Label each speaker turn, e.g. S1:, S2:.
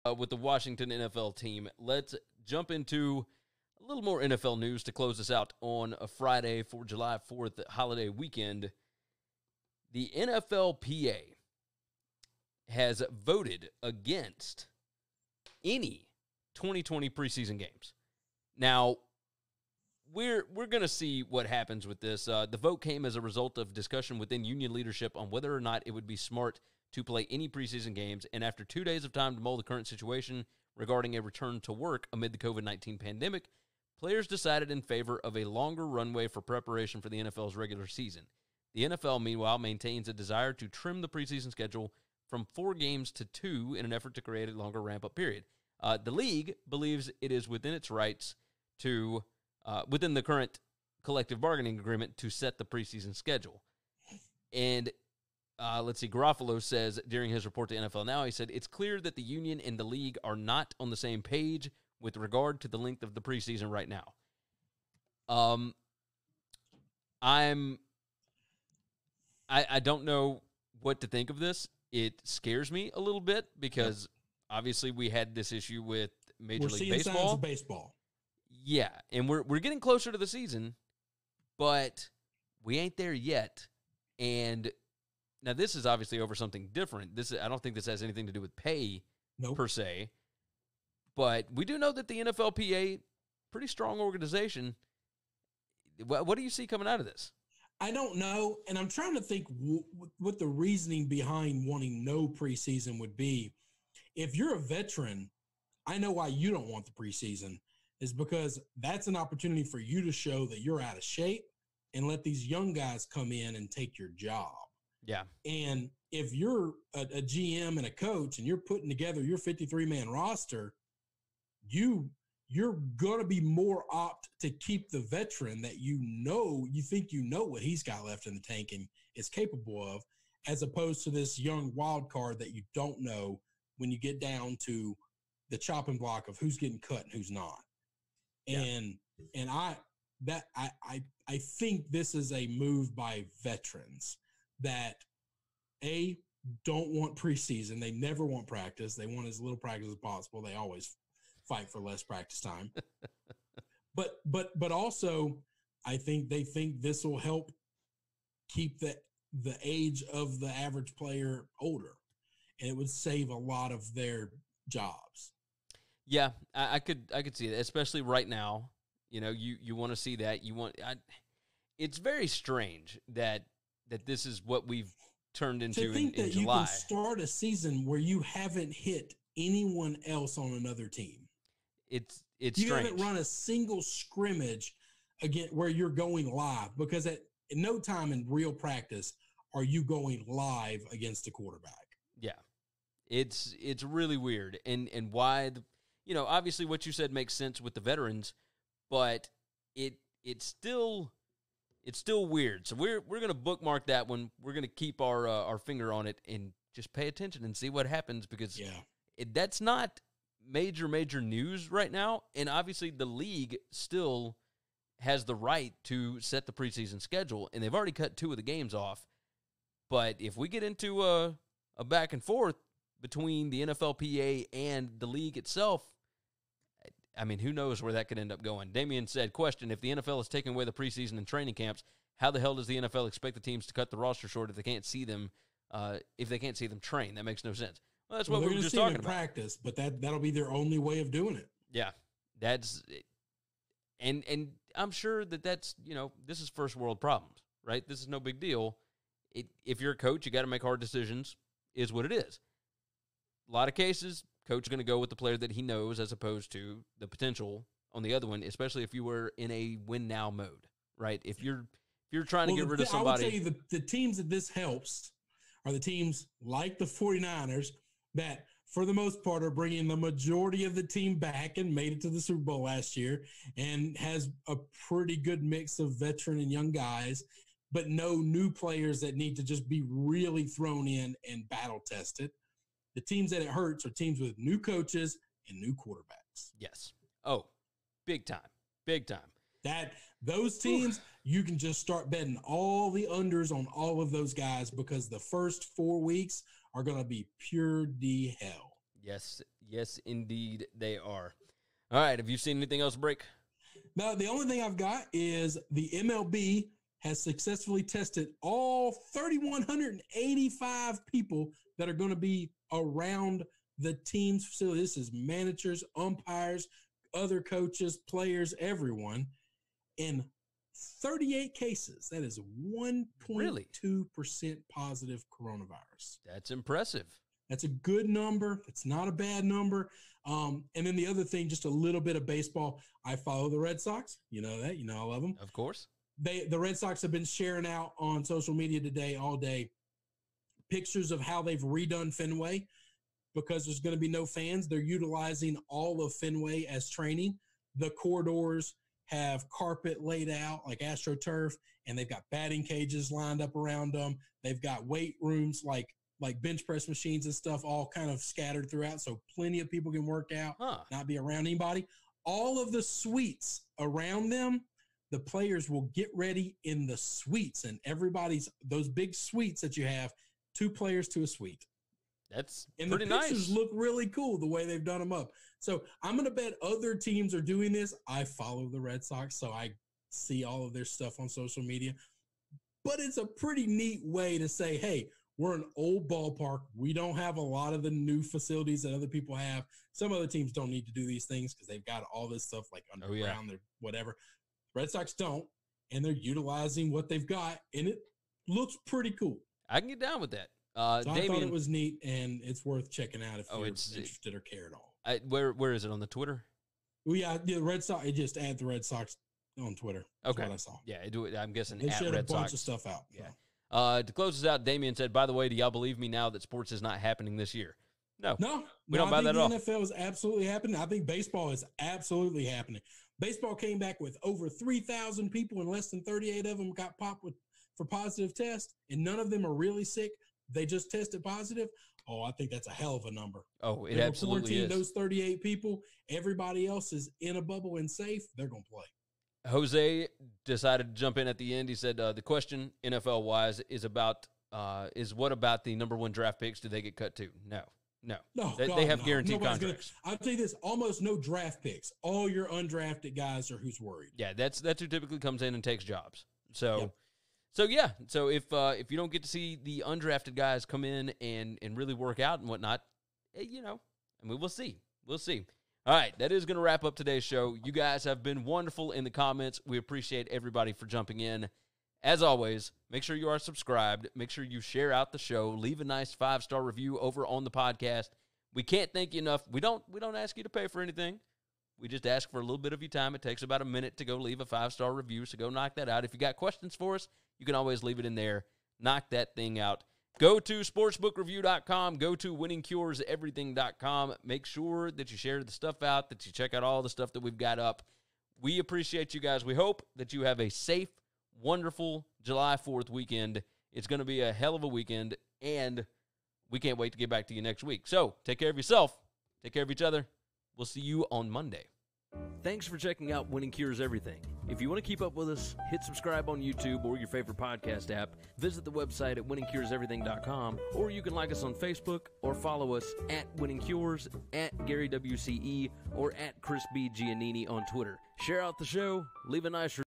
S1: with the Washington NFL team. Let's jump into a little more NFL news to close this out on a Friday for July 4th holiday weekend. The NFLPA has voted against any 2020 preseason games. Now, we're going to see what happens with this. The vote came as a result of discussion within union leadership on whether or not it would be smart to play any preseason games, and after 2 days of time to mull the current situation regarding a return to work amid the COVID-19 pandemic, players decided in favor of a longer runway for preparation for the NFL's regular season. The NFL, meanwhile, maintains a desire to trim the preseason schedule from 4 games to 2 in an effort to create a longer ramp-up period. The league believes it is within its rights to, within the current collective bargaining agreement, to set the preseason schedule. And let's see, Garofalo says during his report to NFL Now, he said, it's clear that the union and the league are not on the same page with regard to the length of the preseason right now. I don't know what to think of this. It scares me a little bit because obviously we had this issue with Major League Baseball.
S2: Signs of baseball.
S1: Yeah, and we're getting closer to the season, but we ain't there yet. And now this is obviously over something different. I don't think this has anything to do with pay per se. But we do know that the NFLPA, pretty strong organization. What do you see coming out of this?
S2: I don't know, and I'm trying to think what the reasoning behind wanting no preseason would be. If you're a veteran, I know why you don't want the preseason, is because that's an opportunity for you to show that you're out of shape and let these young guys come in and take your job.
S1: Yeah.
S2: And if you're a GM and a coach and you're putting together your 53-man roster, you're going to be more apt to keep the veteran that you think you know what he's got left in the tank and is capable of, as opposed to this young wild card that you don't know when you get down to the chopping block of who's getting cut and who's not. Yeah. And I think this is a move by veterans that don't want preseason. They never want practice. They want as little practice as possible. They always fight for less practice time. But also I think they think this will help keep the age of the average player older, and it would save a lot of their jobs.
S1: Yeah, I could see that, especially right now. You know, you want to see that. It's very strange that this is what we've turned into
S2: to think
S1: in
S2: that
S1: July.
S2: You can start a season where you haven't hit anyone else on another team.
S1: It's
S2: you
S1: strange.
S2: haven't run a single scrimmage again where you're going live, because at no time in real practice are you going live against the quarterback.
S1: Yeah, it's really weird, and why obviously what you said makes sense with the veterans, but it's still weird. So we're gonna bookmark that one. We're gonna keep our finger on it and just pay attention and see what happens, because that's not major news right now, and obviously the league still has the right to set the preseason schedule, and they've already cut 2 of the games off. But if we get into a back and forth between the NFLPA and the league itself, I mean, who knows where that could end up going. Damien said, question, if the NFL is taking away the preseason and training camps, how the hell does the NFL expect the teams to cut the roster short if they can't see them train? That makes no sense. Well, that's what we were just talking about.
S2: Practice, but that'll be their only way of doing it.
S1: Yeah, that's and I'm sure that's this is first world problems, right? This is no big deal. If you're a coach, you got to make hard decisions. Is what it is. A lot of cases, coach is going to go with the player that he knows as opposed to the potential on the other one, especially if you were in a win now mode, right? If you're trying to get rid of somebody,
S2: I would tell you the teams that this helps are the teams like the 49ers that, for the most part, are bringing the majority of the team back and made it to the Super Bowl last year and has a pretty good mix of veteran and young guys, but no new players that need to just be really thrown in and battle tested. The teams that it hurts are teams with new coaches and new quarterbacks.
S1: Yes. Oh, big time. Big time.
S2: Those teams, you can just start betting all the unders on all of those guys, because the first 4 weeks are going to be pure D hell.
S1: Yes, Yes, indeed, they are. All right, have you seen anything else break?
S2: No, the only thing I've got is the MLB has successfully tested all 3,185 people that are going to be around the team's facility. This is managers, umpires, other coaches, players, everyone. In 38 cases, that is 1.2% positive coronavirus.
S1: That's impressive.
S2: That's a good number. It's not a bad number. And then the other thing, just a little bit of baseball. I follow the Red Sox. You know that. You know I love them.
S1: Of course.
S2: The Red Sox have been sharing out on social media today, all day, pictures of how they've redone Fenway because there's going to be no fans. They're utilizing all of Fenway as training. The corridors have carpet laid out like AstroTurf, and they've got batting cages lined up around them. They've got weight rooms like bench press machines and stuff all kind of scattered throughout, so plenty of people can work out, not be around anybody. All of the suites around them, the players will get ready in the suites, and those big suites that you have, 2 players to a suite.
S1: That's
S2: and
S1: pretty
S2: the pictures
S1: nice.
S2: Look really cool the way they've done them up. So I'm going to bet other teams are doing this. I follow the Red Sox, so I see all of their stuff on social media. But it's a pretty neat way to say, hey, we're an old ballpark. We don't have a lot of the new facilities that other people have. Some other teams don't need to do these things because they've got all this stuff like underground or whatever. Red Sox don't, and they're utilizing what they've got, and it looks pretty cool.
S1: I can get down with that.
S2: So Damian, I thought it was neat, and it's worth checking out if you're interested or care at all.
S1: Where is it on the Twitter?
S2: Well, yeah, the Red Sox. It just add the Red Sox on Twitter.
S1: Okay,
S2: That's what I saw.
S1: Yeah, I'm guessing
S2: they
S1: at
S2: shared
S1: Red
S2: a bunch
S1: Sox.
S2: of stuff out.
S1: Yeah. To close this out, Damian said, "By the way, do y'all believe me now that sports is not happening this year?" No, we don't buy that at all.
S2: The NFL is absolutely happening. I think baseball is absolutely happening. Baseball came back with over 3,000 people, and less than 38 of them got popped for positive tests, and none of them are really sick. They just tested positive. Oh, I think that's a hell of a number.
S1: Oh, it absolutely is.
S2: Those 38 people, everybody else is in a bubble and safe. They're going to play.
S1: Jose decided to jump in at the end. He said, the question NFL-wise is what about the number 1 draft picks? Do they get cut too? No. They have guaranteed contracts.
S2: I'll tell you this, almost no draft picks. All your undrafted guys are who's worried.
S1: Yeah, that's who typically comes in and takes jobs. So,
S2: yep.
S1: So if you don't get to see the undrafted guys come in and really work out and whatnot, we'll see. We'll see. All right, that is going to wrap up today's show. You guys have been wonderful in the comments. We appreciate everybody for jumping in. As always, make sure you are subscribed. Make sure you share out the show. Leave a nice 5-star review over on the podcast. We can't thank you enough. We don't ask you to pay for anything. We just ask for a little bit of your time. It takes about a minute to go leave a 5-star review, so go knock that out. If you got questions for us, you can always leave it in there. Knock that thing out. Go to sportsbookreview.com. Go to winningcureseverything.com. Make sure that you share the stuff out, that you check out all the stuff that we've got up. We appreciate you guys. We hope that you have a safe, wonderful July 4th weekend. It's going to be a hell of a weekend, and we can't wait to get back to you next week. So take care of yourself. Take care of each other. We'll see you on Monday. Thanks for checking out Winning Cures Everything. If you want to keep up with us, hit subscribe on YouTube or your favorite podcast app. Visit the website at winningcureseverything.com, or you can like us on Facebook or follow us at Winning Cures, at Gary WCE, or at Chris B. Giannini on Twitter. Share out the show. Leave a nice review.